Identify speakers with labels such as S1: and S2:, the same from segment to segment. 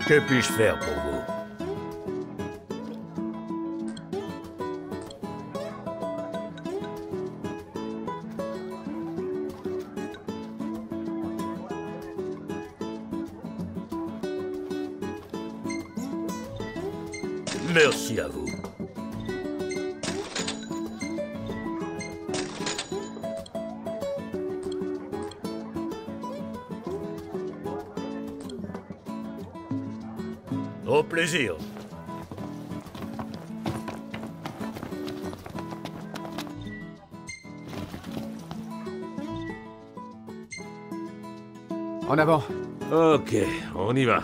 S1: Que puis-je faire pour vous? Merci à vous. Au plaisir.
S2: En avant.
S3: Ok, on y va.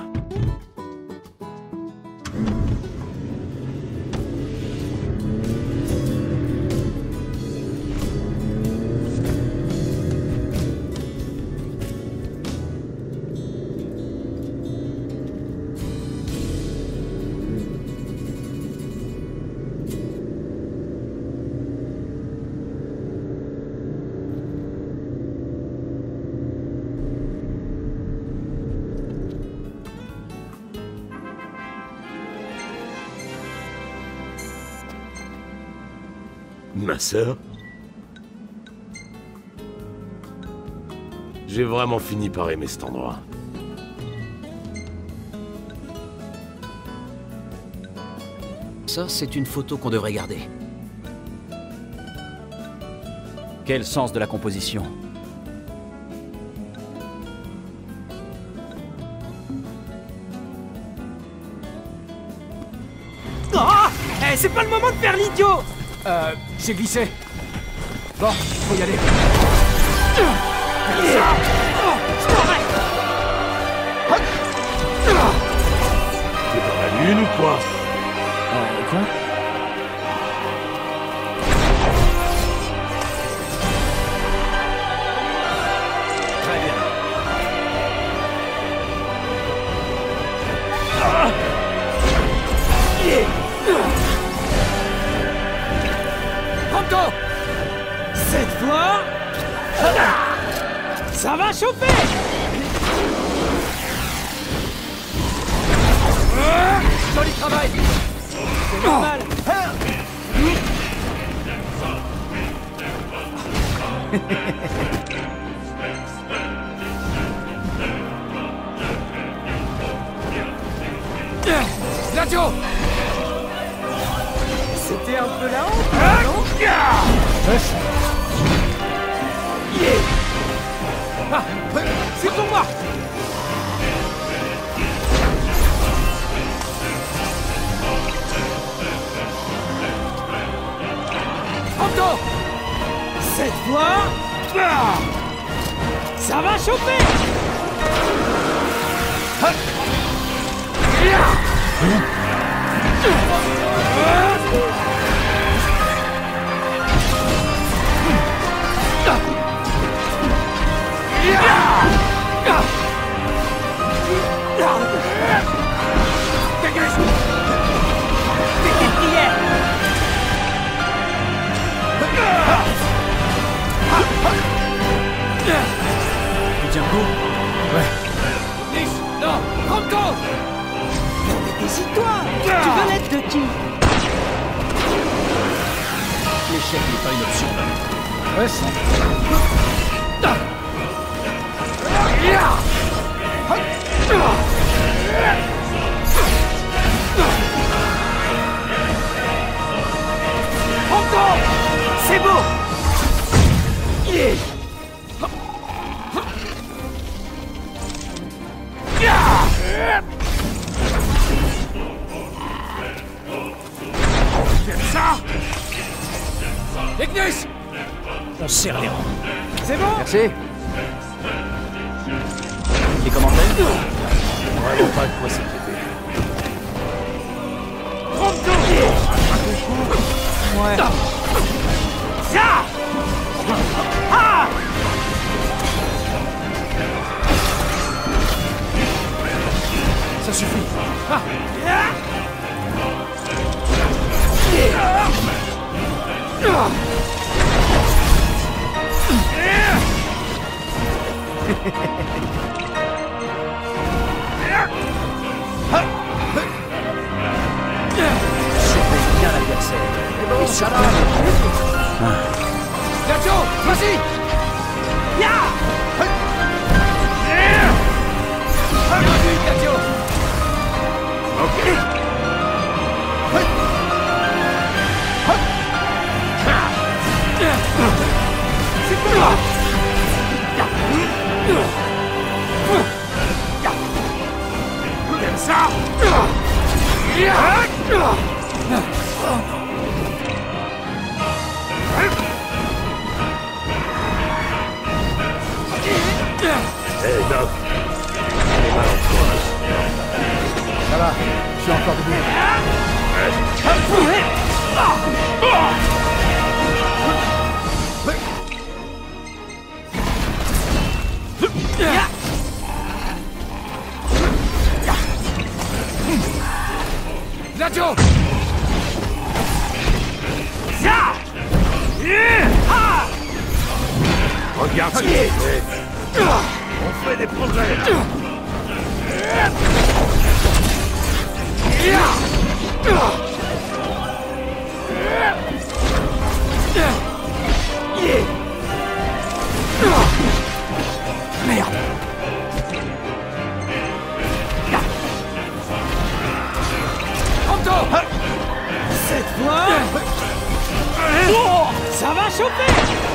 S3: Ma sœur? J'ai vraiment fini par aimer cet endroit.
S4: Ça, c'est une photo qu'on devrait garder. Quel sens de la composition?
S5: Oh! Eh, c'est pas le moment de faire l'idiot!
S2: J'ai glissé. Bon, faut y aller.
S3: T'es dans la lune ou quoi?
S2: Quoi?
S4: Très bien.
S5: Pronto! Cette fois... Ça va chauffer!
S2: Joli travail.
S5: C'est normal!
S2: Gladio.
S5: C'était un peu la honte, non?
S2: Ah,
S5: C'est pour moi!
S2: Pronto.
S5: Cette fois... Ça va chauffer!
S4: Tu tiens le coup?
S2: Niche. Non. Pronto.
S5: Hésite-toi! Tu veux l'aide de qui?
S4: L'échec n'est pas une option.
S5: C'est beau!
S2: Ignis.
S4: On serre les rangs.
S5: C'est bon?
S4: Merci. Les commentaires?
S3: Vraiment pas de quoi s'inquiéter.
S5: Ouais. Ça! Ah!
S2: Ça suffit. Ah.
S4: Surveille bien l'adversaire. Et surtout...
S2: Nacho, vas-y. Bien vu, Cadio. C'est pour moi.
S3: Comme ça.
S1: Hé, Doc. Les mal en toi.
S2: Ça va, je suis encore debout. Nacho!
S3: Regarde ce qu'il fait. On fait des progrès là.
S2: Merde! Anto!
S5: Cette fois... Ça va chauffer.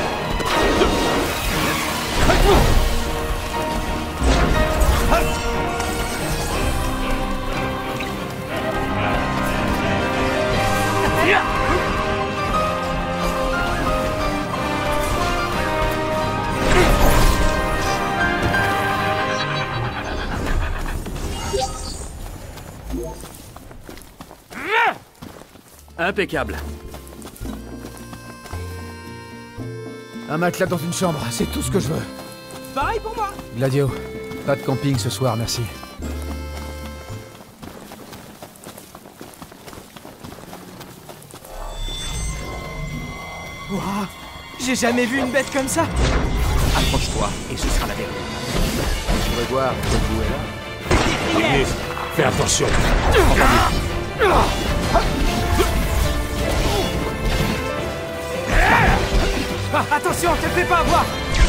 S4: Impeccable.
S2: Un matelas dans une chambre, c'est tout ce que je veux.
S5: Pareil pour moi.
S2: Gladio, pas de camping ce soir, merci.
S5: Ouah, j'ai jamais vu une bête comme ça.
S4: Approche-toi et ce sera la vérité.
S2: Je voudrais voir quel bout est là.
S3: Agnès, fais attention.
S5: Ah, attention, te fais pas avoir.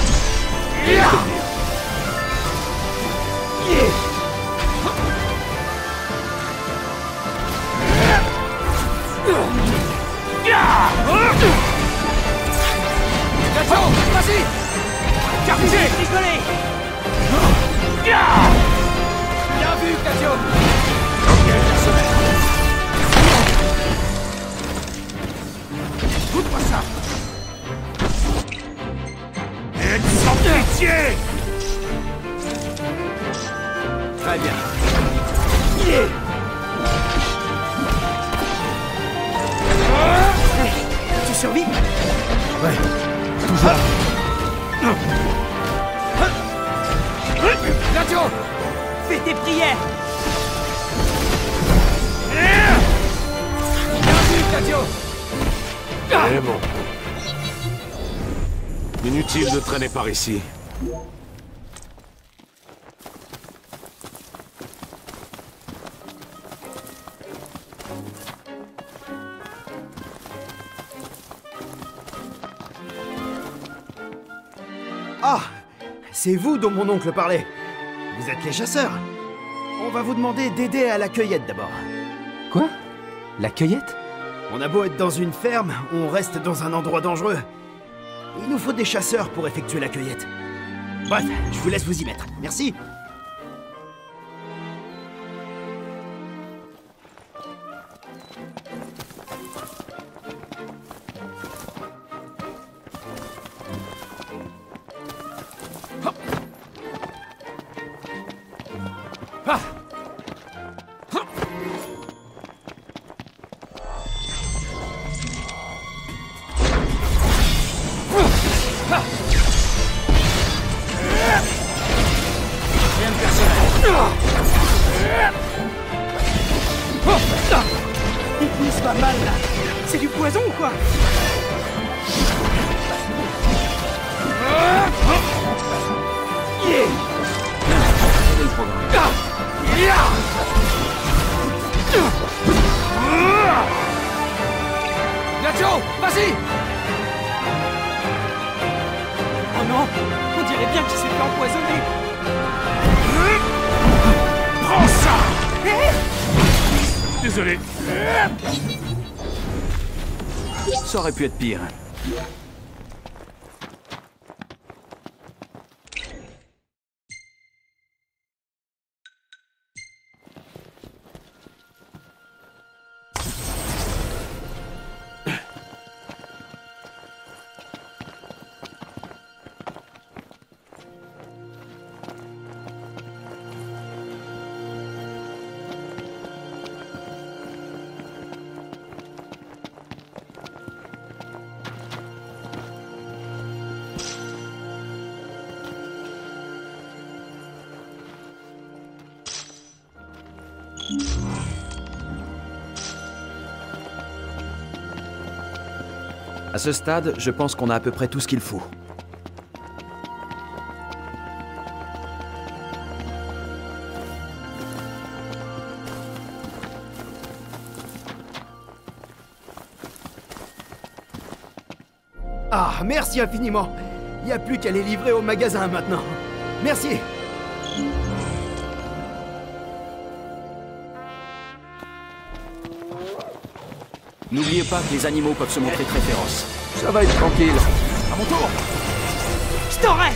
S2: Nacho, vas-y!
S5: Carpusé, rigoler.
S2: Bien vu, Cadio!
S3: Écoute-moi ça. Aide sans pitié.
S2: Très bien.
S5: Tu survis?
S2: Ouais, toujours. Nacho!
S5: Fais tes prières.
S2: Bien vu, Cadio!
S3: C'est bon. Inutile de traîner par ici.
S6: Ah! C'est vous dont mon oncle parlait. Vous êtes les chasseurs. On va vous demander d'aider à la cueillette d'abord.
S2: Quoi? La cueillette?
S6: On a beau être dans une ferme, on reste dans un endroit dangereux. Il nous faut des chasseurs pour effectuer la cueillette. Bref, je vous laisse vous y mettre. Merci.
S5: Il pousse pas mal là. C'est du poison ou quoi?
S4: Quel est le programme?
S5: On dirait bien qu'il s'est fait empoisonner.
S1: Prends ça! Désolé.
S2: Ça aurait pu être pire.
S4: À ce stade, je pense qu'on a à peu près tout ce qu'il faut.
S6: Ah, merci infiniment. Il n'y a plus qu'à les livrer au magasin maintenant. Merci.
S2: N'oubliez pas que les animaux peuvent se montrer très féroces.
S3: Ça va être tranquille.
S2: À mon tour.
S5: Je t'aurai.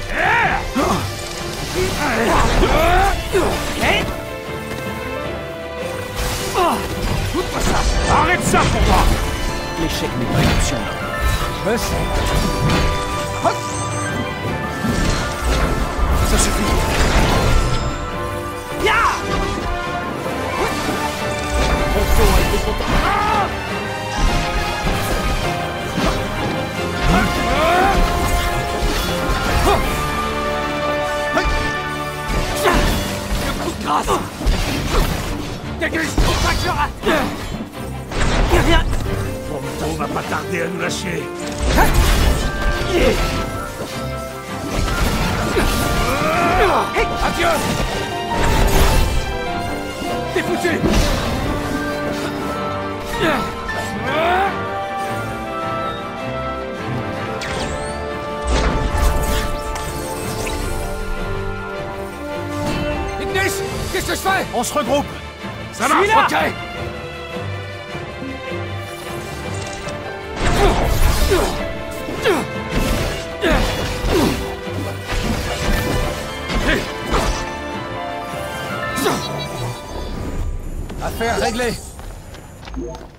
S1: Pas ça! Arrête ça pour moi!
S2: L'échec n'est pas une option.
S1: Ça suffit!
S5: Le coup de grâce.
S1: Dégage!
S5: Pas que je rate. Rien.
S1: Prompto va pas tarder à nous lâcher!
S2: Adieu.
S1: T'es foutu!
S2: Ignis, qu'est-ce que je fais?
S1: On se regroupe! Ça marche!
S2: Ok. Affaire réglée.